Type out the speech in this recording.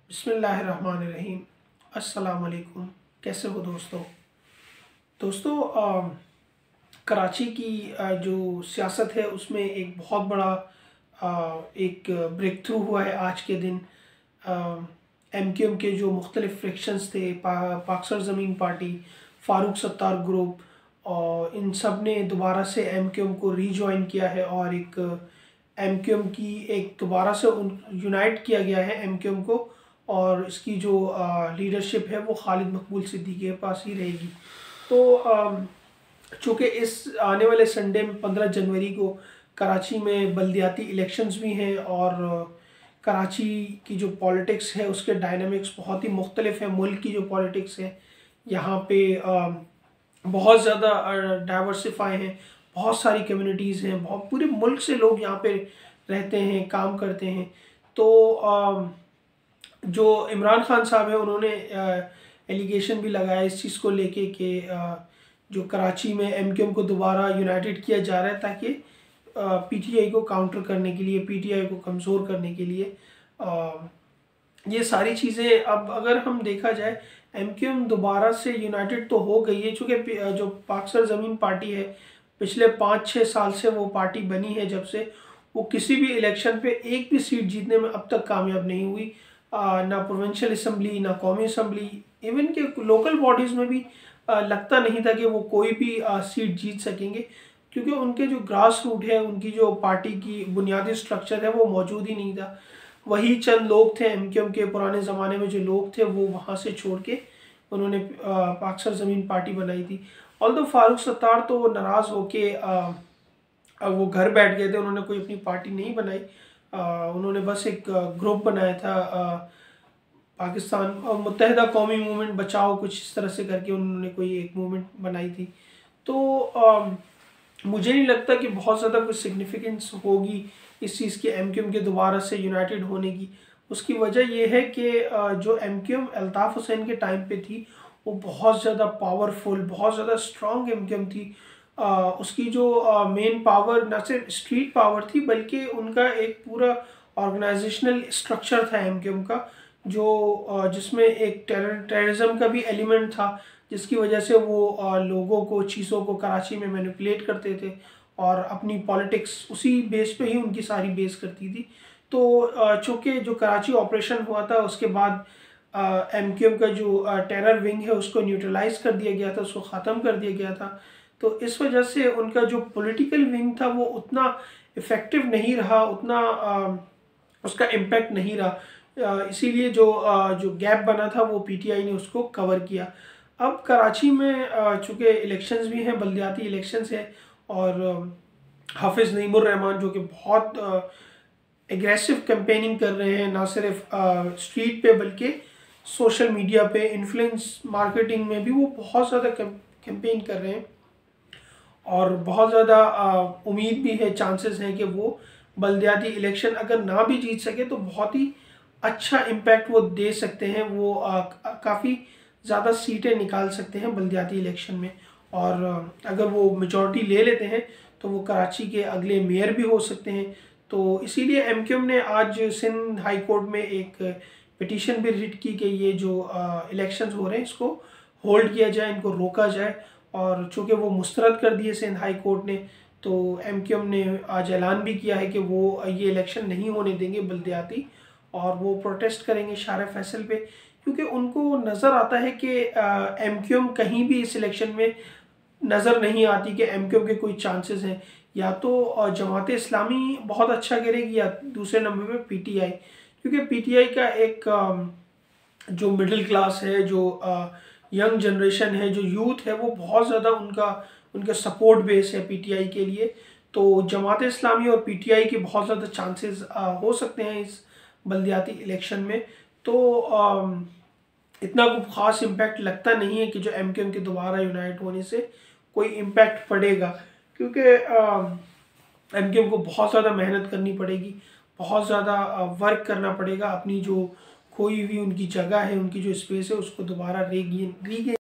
बिस्मिल्लाहिर्रहमानिर्रहीम। अस्सलाम वालेकुम। कैसे हो दोस्तों। कराची की जो सियासत है उसमें एक बहुत बड़ा एक ब्रेक थ्रू हुआ है आज के दिन। MQM के जो मुख्तलिफ फ्रिक्शंस थे, पाकसर ज़मीन पार्टी, फ़ारूक सत्तार ग्रुप, और इन सब ने दोबारा से MQM को रीजॉइन किया है और एक MQM की एक दोबारा से यूनाइट किया गया है MQM को। और इसकी जो लीडरशिप है वो खालिद मकबूल सिद्दीकी के पास ही रहेगी। तो चूँकि इस आने वाले संडे में 15 जनवरी को कराची में बल्दियाती इलेक्शंस भी हैं और कराची की जो पॉलिटिक्स है उसके डायनामिक्स बहुत ही मुख्तलिफ है। मुल्क की जो पॉलिटिक्स है यहाँ पे बहुत ज़्यादा डाइवर्सिफाई हैं, बहुत सारी कम्युनिटीज़ हैं, बहुत पूरे मुल्क से लोग यहाँ पे रहते हैं, काम करते हैं। तो जो इमरान खान साहब है उन्होंने एलिगेशन भी लगाया इस चीज़ को लेके कि जो कराची में MQM को दोबारा यूनाइटेड किया जा रहा है ताकि PTI को काउंटर करने के लिए, PTI को कमज़ोर करने के लिए। ये सारी चीज़ें अब अगर हम देखा जाए MQM दोबारा से यूनाइटेड तो हो गई है, चूँकि जो पाकसर ज़मीन पार्टी है पिछले 5-6 साल से वो पार्टी बनी है, जब से वो किसी भी इलेक्शन पे एक भी सीट जीतने में अब तक कामयाब नहीं हुई। ना प्रोविंशियल असम्बली, ना कौमी असम्बली, इवन के लोकल बॉडीज़ में भी लगता नहीं था कि वो कोई भी सीट जीत सकेंगे, क्योंकि उनके जो ग्रास रूट है, उनकी जो पार्टी की बुनियादी स्ट्रक्चर है वो मौजूद ही नहीं था। वही चंद लोग थे MQM के पुराने ज़माने में जो लोग थे वो वहाँ से छोड़ के उन्होंने पाकसर ज़मीन पार्टी बनाई थी। ऑल्दो फ़ारूक सत्तार तो नाराज़ होके वो घर बैठ गए थे, उन्होंने कोई अपनी पार्टी नहीं बनाई। उन्होंने बस एक ग्रुप बनाया था, पाकिस्तान मुत्तहिदा कौमी मूवमेंट बचाओ, कुछ इस तरह से करके उन्होंने कोई एक मूवमेंट बनाई थी। तो मुझे नहीं लगता कि बहुत ज़्यादा कुछ सिग्निफिकेंस होगी इस चीज़ की MQM के दोबारा से यूनाइटेड होने की। उसकी वजह यह है कि जो MQM अल्ताफ़ हुसैन के टाइम पे थी वो बहुत ज़्यादा पावरफुल, बहुत ज़्यादा स्ट्रॉन्ग MQM थी। उसकी जो मेन पावर न सिर्फ स्ट्रीट पावर थी बल्कि उनका एक पूरा ऑर्गेनाइजेशनल स्ट्रक्चर था MQM का, जो जिसमें एक टेररिज्म का भी एलिमेंट था, जिसकी वजह से वो लोगों को, चीज़ों को कराची में मैनिपुलेट करते थे और अपनी पॉलिटिक्स उसी बेस पे ही उनकी सारी बेस करती थी। तो चूँकि जो कराची ऑपरेशन हुआ था उसके बाद MQM का जो टेरर विंग है उसको न्यूट्रलाइज कर दिया गया था, उसको ख़त्म कर दिया गया था। तो इस वजह से उनका जो पॉलिटिकल विंग था वो उतना इफ़ेक्टिव नहीं रहा, उतना उसका इम्पैक्ट नहीं रहा। इसीलिए जो गैप बना था वो PTI ने उसको कवर किया। अब कराची में चूँकि इलेक्शंस भी हैं, बल्दियाती इलेक्शंस हैं, और हाफिज़ नईमुर्रहमान जो कि बहुत एग्रेसिव कैंपेनिंग कर रहे हैं, ना सिर्फ स्ट्रीट पे बल्कि सोशल मीडिया पे, इन्फ्लुएंस मार्केटिंग में भी वो बहुत ज़्यादा कैंपेन कर रहे हैं। और बहुत ज़्यादा उम्मीद भी है, चांसेस हैं कि वो बल्दियाती इलेक्शन अगर ना भी जीत सके तो बहुत ही अच्छा इम्पैक्ट वो दे सकते हैं। वो काफ़ी ज़्यादा सीटें निकाल सकते हैं बल्दियाती इलेक्शन में, और अगर वो मेजॉरिटी ले लेते हैं तो वो कराची के अगले मेयर भी हो सकते हैं। तो इसीलिए MQM ने आज सिंध हाई कोर्ट में एक पिटीशन भी रिट की कि ये जो इलेक्शंस हो रहे हैं इसको होल्ड किया जाए, इनको रोका जाए। और चूँकि वो मुस्तरद कर दिए सिंध हाई कोर्ट ने, तो MQM ने आज ऐलान भी किया है कि वो ये इलेक्शन नहीं होने देंगे बल्दियाती, और वो प्रोटेस्ट करेंगे शार फैसल पे, क्योंकि उनको नज़र आता है कि MQM कहीं भी इस इलेक्शन में नज़र नहीं आती कि MQM के कोई चांसेस हैं। या तो जमात इस्लामी बहुत अच्छा करेगी या दूसरे नंबर पे PTI, क्योंकि PTI का एक जो मिडिल क्लास है, जो यंग जनरेशन है, जो यूथ है, वो बहुत ज़्यादा उनका सपोर्ट बेस है PTI के लिए। तो जमात इस्लामी और PTI के बहुत ज़्यादा चांसेस हो सकते हैं इस बल्दियाती इलेक्शन में। तो इतना कोई ख़ास इम्पैक्ट लगता नहीं है कि जो MQM के दोबारा यूनाइट होने से कोई इम्पैक्ट पड़ेगा, क्योंकि MQM को बहुत ज़्यादा मेहनत करनी पड़ेगी, बहुत ज़्यादा वर्क करना पड़ेगा, अपनी जो खोई हुई उनकी जगह है, उनकी जो स्पेस है उसको दोबारा रीगेन